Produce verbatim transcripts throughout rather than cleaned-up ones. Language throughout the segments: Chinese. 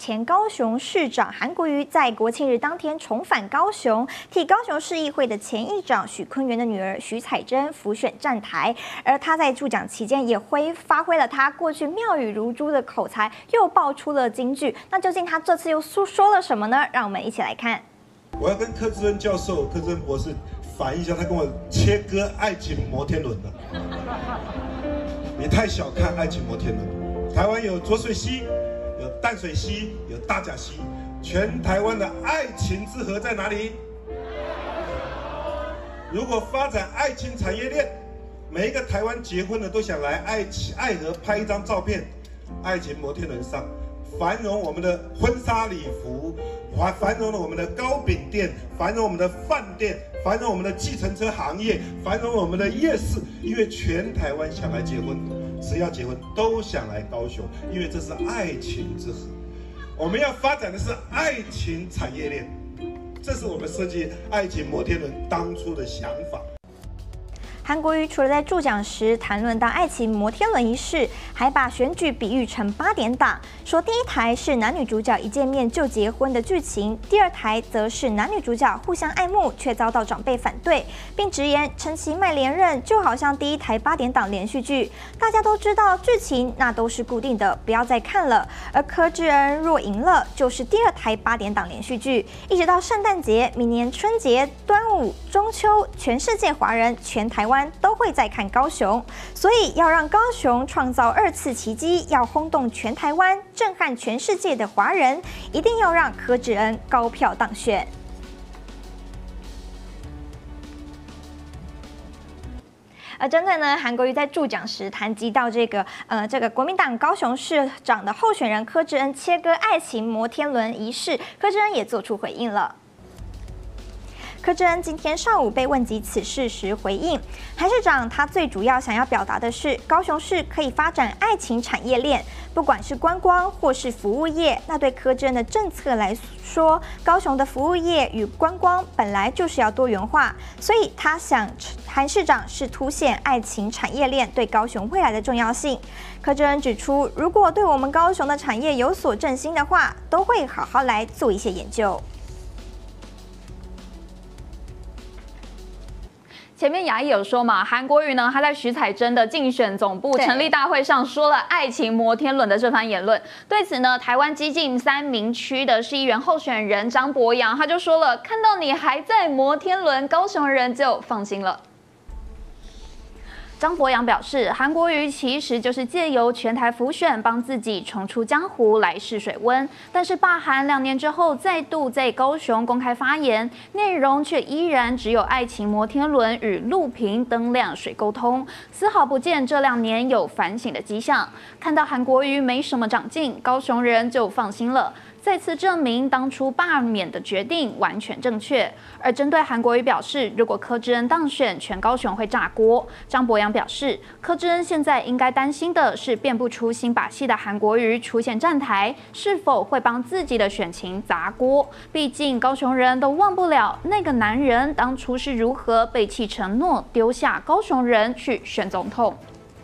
前高雄市长韩国瑜在国庆日当天重返高雄，替高雄市议会的前议长许坤元的女儿许彩珍辅选站台。而他在助讲期间也挥发挥了他过去妙语如珠的口才，又爆出了金句。那究竟他这次又说说了什么呢？让我们一起来看。 我要跟柯志恩教授、柯志恩博士反映一下，他跟我切割爱情摩天轮了。你太小看爱情摩天轮。台湾有浊水溪，有淡水溪，有大甲溪，全台湾的爱情之河在哪里？如果发展爱情产业链，每一个台湾结婚的都想来爱爱河拍一张照片，爱情摩天轮上繁荣我们的婚纱礼服，繁繁荣了我们的糕饼店，繁荣我们的饭店，繁荣我们的计程车行业，繁荣我们的夜市。因为全台湾想来结婚，只要结婚都想来高雄，因为这是爱情之河。我们要发展的是爱情产业链，这是我们设计爱情摩天轮当初的想法。 韩国瑜除了在助讲时谈论到爱情摩天轮一事，还把选举比喻成八点档，说第一台是男女主角一见面就结婚的剧情，第二台则是男女主角互相爱慕却遭到长辈反对，并直言陈其迈连任就好像第一台八点档连续剧，大家都知道剧情那都是固定的，不要再看了。而柯志恩若赢了，就是第二台八点档连续剧，一直到圣诞节、明年春节、端午、中秋，全世界华人、全台湾都会在看高雄，所以要让高雄创造二次奇迹，要轰动全台湾、震撼全世界的华人，一定要让柯志恩高票当选。而针对呢，韩国瑜在助讲时谈及到这个呃这个国民党高雄市长的候选人柯志恩切割爱情摩天轮一事，柯志恩也做出回应了。柯志恩今天上午被问及此事时回应，韩市长他最主要想要表达的是，高雄市可以发展爱情产业链，不管是观光或是服务业。那对柯志恩的政策来说，高雄的服务业与观光本来就是要多元化，所以他想韩市长是凸显爱情产业链对高雄未来的重要性。柯志恩指出，如果对我们高雄的产业有所振兴的话，都会好好来做一些研究。 前面雅艺有说嘛，韩国瑜呢，他在许彩珍的竞选总部成立大会上说了爱情摩天轮的这番言论。对此呢，台湾基进三明区的市议员候选人张博洋他就说了，看到你还在摩天轮，高雄人就放心了。张博洋表示，韩国瑜其实就是借由全台辅选帮自己重出江湖来试水温，但是罢韩两年之后再度在高雄公开发言，内容却依然只有爱情摩天轮与路平灯亮水沟通，丝毫不见这两年有反省的迹象。看到韩国瑜没什么长进，高雄人就放心了。再次证明当初罢免的决定完全正确。而针对韩国瑜表示，如果柯志恩当选，全高雄会炸锅。张博洋表示，柯志恩现在应该担心的是变不出新把戏的韩国瑜出现站台，是否会帮自己的选情砸锅？毕竟高雄人都忘不了那个男人当初是如何背弃承诺，丢下高雄人去选总统。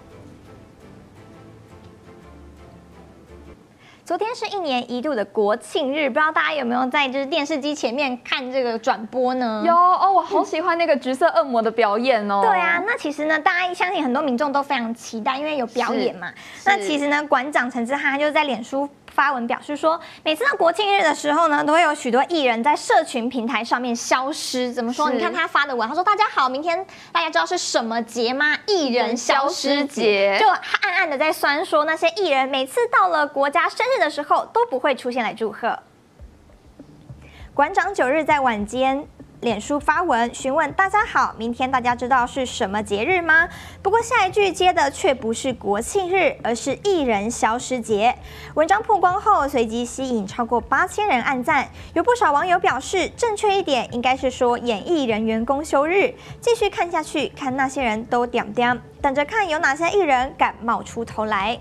昨天是一年一度的国庆日，不知道大家有没有在就是电视机前面看这个转播呢？ 有哦，我好喜欢那个橘色恶魔的表演哦。 对啊，那其实呢，大家相信很多民众都非常期待，因为有表演嘛。那其实呢，馆长陈志汉就在脸书发文表示说，每次到国庆日的时候呢，都会有许多艺人在社群平台上面消失。怎么说？你看他发的文，他说：“大家好，明天大家知道是什么节吗？艺人消失节。”就暗暗的在酸说，那些艺人每次到了国家生日的时候都不会出现来祝贺。馆长九日在晚间脸书发文询问大家好，明天大家知道是什么节日吗？不过下一句接的却不是国庆日，而是艺人消失节。文章曝光后，随即吸引超过八千人按赞，有不少网友表示，正确一点应该是说演艺人员公休日。继续看下去，看那些人都点点，等着看有哪些艺人敢冒出头来。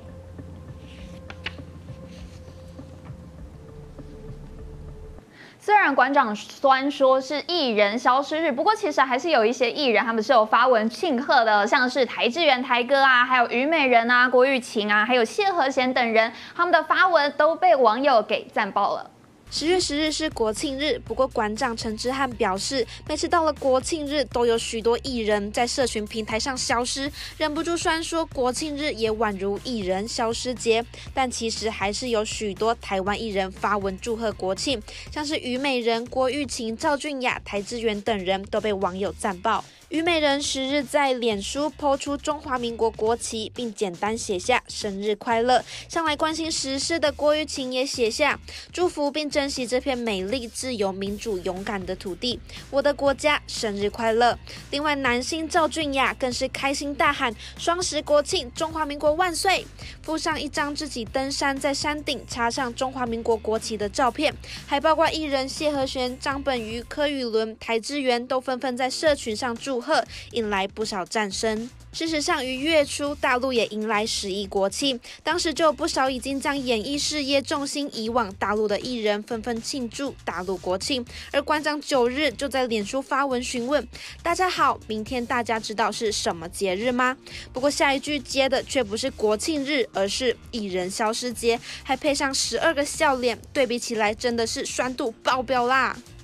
虽然馆长虽说是艺人消失日，不过其实还是有一些艺人他们是有发文庆贺的，像是台志远台哥啊，还有虞美人啊、郭玉琴啊，还有谢和弦等人，他们的发文都被网友给赞爆了。 十月十日是国庆日，不过馆长陈之汉表示，每次到了国庆日，都有许多艺人在社群平台上消失，忍不住酸说国庆日也宛如艺人消失节。但其实还是有许多台湾艺人发文祝贺国庆，像是虞美人、郭玉琴、赵俊雅、台志远等人都被网友赞爆。虞美人十日在脸书 po 出中华民国国旗，并简单写下生日快乐。向来关心时事的郭玉琴也写下祝福，并珍惜这片美丽、自由、民主、勇敢的土地，我的国家生日快乐。另外，男星赵俊雅更是开心大喊双十国庆，中华民国万岁！附上一张自己登山在山顶插上中华民国国旗的照片，还包括艺人谢和弦、张本瑜、柯宇伦、台志源都纷纷在社群上祝贺，引来不少赞声。事实上，于月初，大陆也迎来十一国庆，当时就有不少已经将演艺事业重心移往大陆的艺人纷纷庆祝大陆国庆。而馆长九日就在脸书发文询问大家好，明天大家知道是什么节日吗？不过下一句接的却不是国庆日，而是艺人消失节，还配上十二个笑脸，对比起来真的是酸度爆表啦。